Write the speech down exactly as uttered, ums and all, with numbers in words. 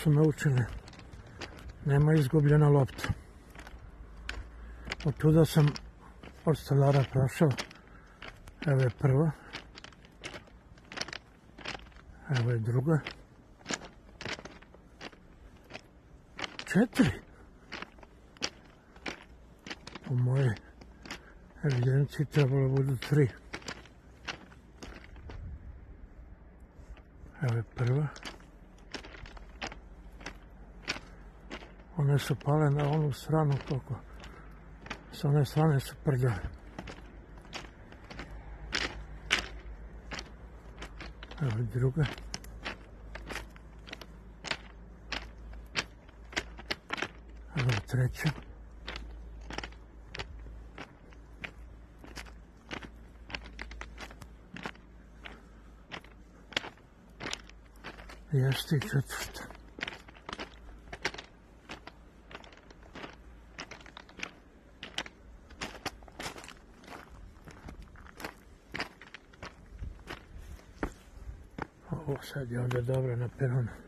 su me učili, nema izgubljena lopta. Od tuda sam od stolara prošao. Evo je prva. Evo je druga. Četiri. U moje evidenciji trebalo budu tri. Evo je prva. One su pale na onu stranu koliko. S one strane su prljave. Evo je druga. Evo je treća. Jeste i četvrta. Ovo sad je onda dobro na peronu.